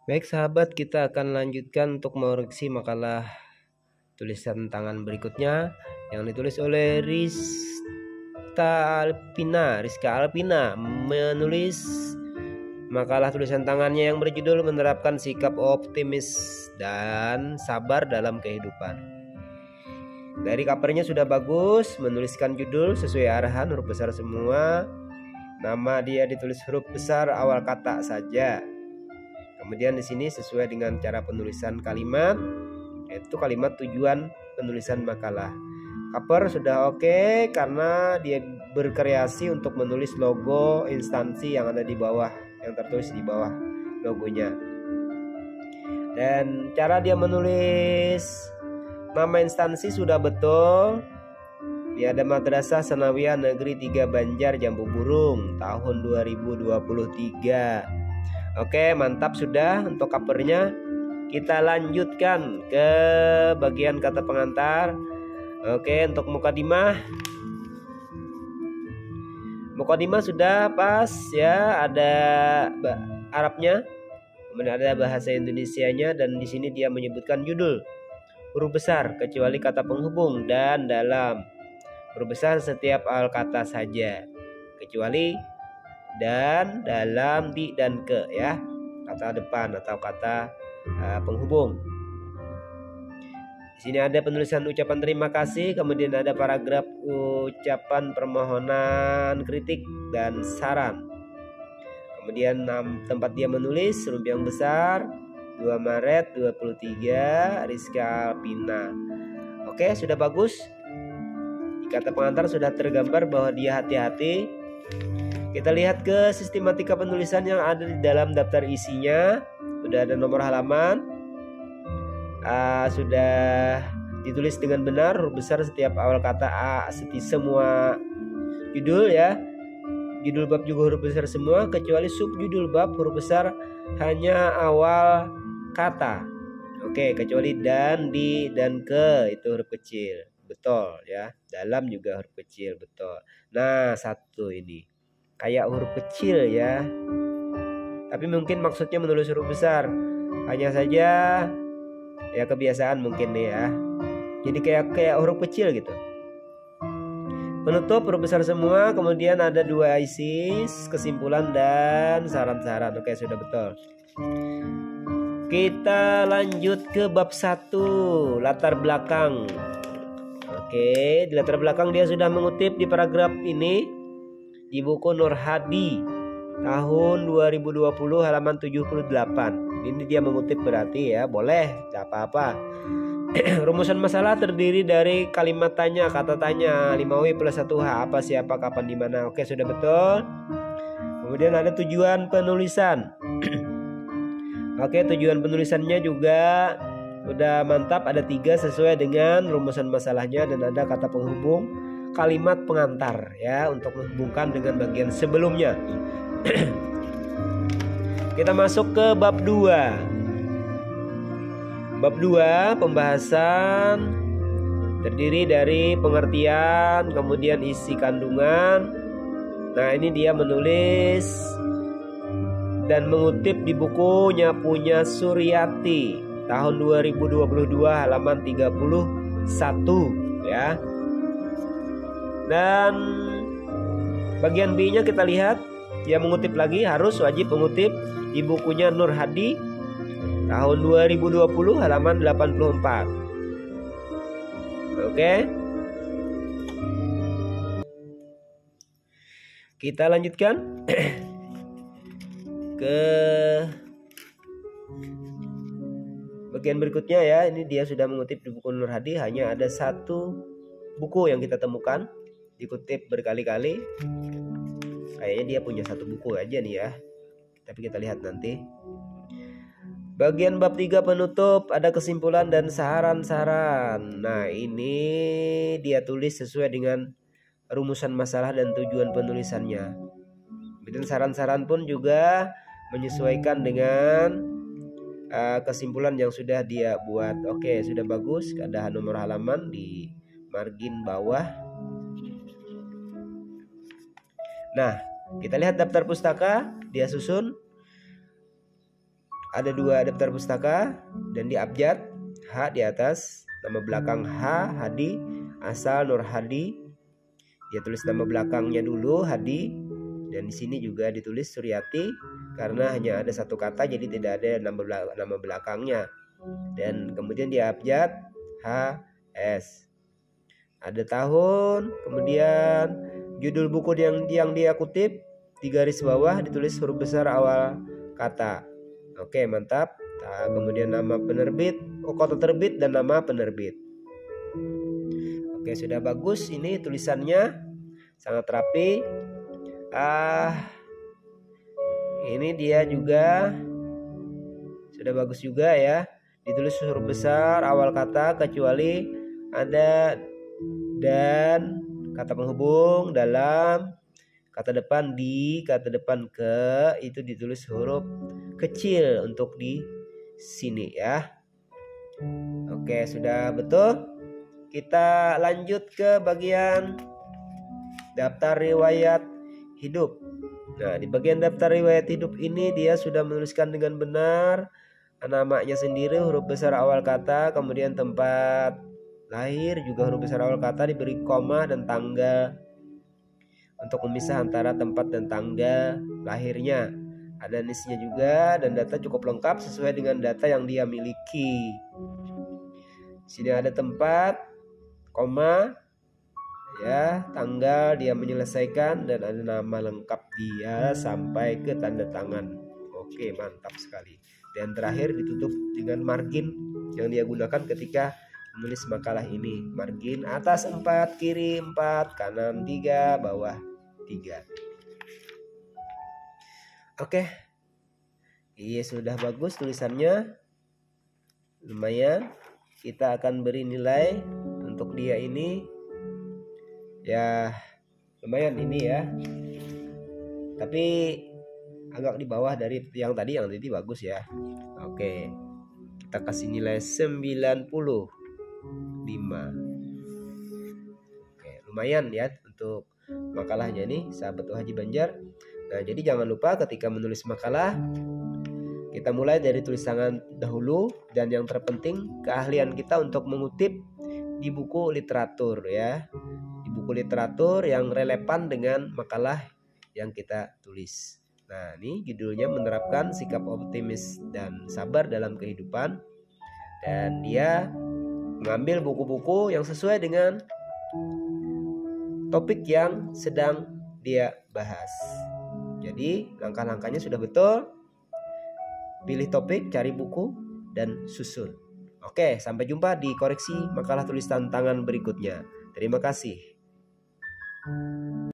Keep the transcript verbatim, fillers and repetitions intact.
Baik sahabat, kita akan lanjutkan untuk mengoreksi makalah tulisan tangan berikutnya yang ditulis oleh Rizka Alpina. Rizka Alpina menulis makalah tulisan tangannya yang berjudul menerapkan sikap optimis dan sabar dalam kehidupan. Dari covernya sudah bagus, menuliskan judul sesuai arahan, huruf besar semua. Nama dia ditulis huruf besar awal kata saja. Kemudian di sini sesuai dengan cara penulisan kalimat, yaitu kalimat tujuan penulisan makalah. Cover sudah oke okay, karena dia berkreasi untuk menulis logo instansi yang ada di bawah, yang tertulis di bawah logonya. Dan cara dia menulis nama instansi sudah betul. Dia ada Madrasah Sanawiyah Negeri tiga Banjar Jambu Burung tahun dua ribu dua puluh tiga. Oke, mantap sudah untuk covernya. Kita lanjutkan ke bagian kata pengantar. Oke, untuk mukadimah. Mukadimah sudah pas ya, ada Arabnya, kemudian ada bahasa Indonesianya, dan di sini dia menyebutkan judul huruf besar kecuali kata penghubung dan dalam. Huruf besar setiap awal kata saja, kecuali dan, dalam, di, dan ke ya, kata depan atau kata uh, penghubung. Di sini ada penulisan ucapan terima kasih, kemudian ada paragraf ucapan permohonan kritik dan saran. Kemudian tempat dia menulis huruf yang besar dua Maret dua puluh tiga, Rizka Alpina. Oke, sudah bagus. Di kata pengantar sudah tergambar bahwa dia hati-hati. Kita lihat ke sistematika penulisan yang ada di dalam daftar isinya. Sudah ada nomor halaman, uh, sudah ditulis dengan benar huruf besar setiap awal kata A, setiap semua judul ya. Judul bab juga huruf besar semua, kecuali subjudul bab huruf besar hanya awal kata. Oke, kecuali dan, di, dan ke itu huruf kecil, betul ya. Dalam juga huruf kecil, betul. Nah, satu ini kayak huruf kecil ya, tapi mungkin maksudnya menulis huruf besar. Hanya saja ya kebiasaan mungkin nih ya, jadi kayak kayak huruf kecil gitu. Penutup huruf besar semua, kemudian ada dua isis, kesimpulan dan saran-saran. Oke, sudah betul. Kita lanjut ke bab satu, latar belakang. Oke, di latar belakang dia sudah mengutip di paragraf ini di buku Nur Hadi tahun dua ribu dua puluh halaman tujuh puluh delapan. Ini dia mengutip berarti ya, boleh, tidak apa-apa. Rumusan masalah terdiri dari kalimat tanya, kata tanya, lima W plus satu H, apa, siapa, kapan, di mana. Oke, sudah betul. Kemudian ada tujuan penulisan. Oke, tujuan penulisannya juga udah mantap, ada tiga sesuai dengan rumusan masalahnya, dan ada kata penghubung kalimat pengantar ya untuk menghubungkan dengan bagian sebelumnya. Kita masuk ke bab dua. Bab dua pembahasan terdiri dari pengertian, kemudian isi kandungan. Nah, ini dia menulis dan mengutip di bukunya punya Suryati tahun dua ribu dua puluh dua halaman tiga puluh satu ya. Dan bagian B-nya kita lihat, dia mengutip lagi, harus wajib mengutip di bukunya Nur Hadi tahun dua ribu dua puluh halaman delapan puluh empat. Oke. Kita lanjutkan ke bagian berikutnya ya. Ini dia sudah mengutip di buku Nur Hadi, hanya ada satu buku yang kita temukan dikutip berkali-kali. Kayaknya dia punya satu buku aja nih ya, tapi kita lihat nanti. Bagian bab tiga penutup, ada kesimpulan dan saran-saran. Nah, ini dia tulis sesuai dengan rumusan masalah dan tujuan penulisannya. Dan saran-saran pun juga menyesuaikan dengan uh, kesimpulan yang sudah dia buat. Oke, sudah bagus. Ada nomor halaman di margin bawah. Nah, kita lihat daftar pustaka, dia susun ada dua daftar pustaka dan di abjad H di atas nama belakang H Hadi asal Nur Hadi. Dia tulis nama belakangnya dulu Hadi, dan di sini juga ditulis Suryati karena hanya ada satu kata jadi tidak ada nama nama belakangnya. Dan kemudian di abjad H S ada tahun, kemudian judul buku yang yang dia kutip di garis bawah ditulis huruf besar awal kata. Oke, mantap. Nah, kemudian nama penerbit, oh, kota terbit dan nama penerbit. Oke, sudah bagus ini tulisannya, sangat rapi. Ah, ini dia juga sudah bagus juga ya. Ditulis huruf besar awal kata kecuali ada dan, kata penghubung dalam, kata depan di, kata depan ke, itu ditulis huruf kecil untuk di sini ya. Oke, sudah betul. Kita lanjut ke bagian daftar riwayat hidup. Nah, di bagian daftar riwayat hidup ini dia sudah menuliskan dengan benar namanya sendiri, huruf besar awal kata, kemudian tempat lahir juga huruf besar awal kata, diberi koma dan tanggal untuk memisah antara tempat dan tanggal lahirnya. Ada nisnya juga dan data cukup lengkap sesuai dengan data yang dia miliki. Sini ada tempat, koma, ya, tanggal dia menyelesaikan, dan ada nama lengkap dia sampai ke tanda tangan. Oke, mantap sekali. Dan terakhir ditutup dengan margin yang dia gunakan ketika menulis makalah ini. Margin atas empat, kiri empat, kanan tiga, bawah tiga. Oke. Iya, sudah bagus tulisannya. Lumayan. Kita akan beri nilai untuk dia ini. Ya, lumayan ini ya. Tapi agak di bawah dari yang tadi, yang tadi bagus ya. Oke. Kita kasih nilai sembilan puluh lima. Oke, lumayan ya untuk makalahnya nih, sahabat U Haji Banjar. Nah, jadi jangan lupa ketika menulis makalah kita mulai dari tulis tangan dahulu, dan yang terpenting keahlian kita untuk mengutip di buku literatur ya. Di buku literatur yang relevan dengan makalah yang kita tulis. Nah, ini judulnya menerapkan sikap optimis dan sabar dalam kehidupan. Dan dia mengambil buku-buku yang sesuai dengan topik yang sedang dia bahas. Jadi langkah-langkahnya sudah betul. Pilih topik, cari buku, dan susun. Oke, sampai jumpa di koreksi makalah tulis tantangan berikutnya. Terima kasih.